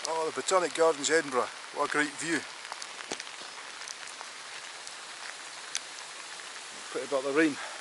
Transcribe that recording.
Oh, the Botanical Gardens Edinburgh, what a great view. Put about the rain.